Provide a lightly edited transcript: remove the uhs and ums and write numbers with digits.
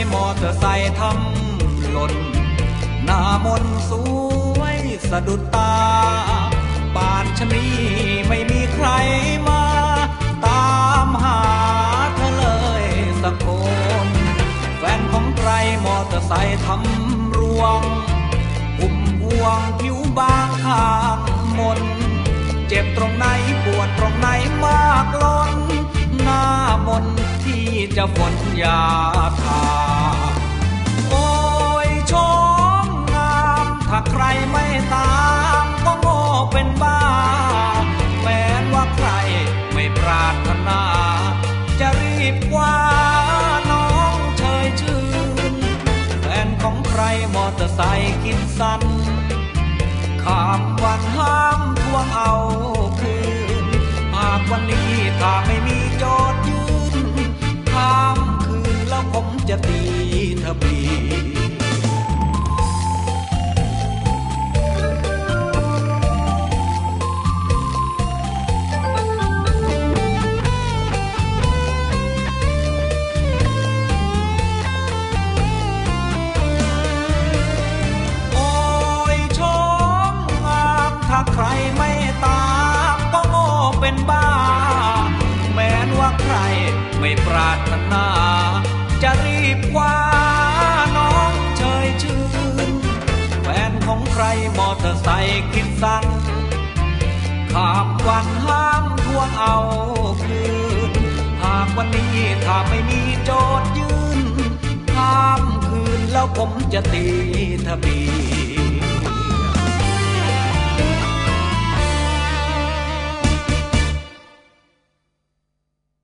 มอเตอร์ไซค์ทำหล่นหน้ามนสวยสะดุดตาป่านชะนีไม่มีใครมาตามหาเธอเลยสักคนแฟนของใครมอเตอร์ไซค์ทำรวงอุ้มห่วงผิวบางข้างมนเจ็บตรงไหนปวดตรงไหนมากล้นหน้ามนที่จะฝนยาทาโอ้ยชมงามถ้าใครไม่ตามก็โง่เป็นบ้าแม้ว่าใครไม่ปรารถนาจะรีบคว้าน้องเชยชื่นแฟนของใครมอเตอร์ไซค์คิดสั้นข้ามวันห้ามทวงเอาคืนหากวันนี้ถ้าไม่มีโจทย์ยืนข้ามคืนแล้วผมจะตีทะเบียนใครไม่ตามก็โง่เป็นบ้าแม้ว่าใครไม่ปรารถนาจะรีบคว้าน้องเชยชื่นแฟนของใครมอเตอร์ไซค์คิดสั้นข้ามวันห้ามทวงเอาคืนหากวันนี้ถ้าไม่มีโจทย์ยืนข้ามคืนแล้วผมจะตีทะเบียน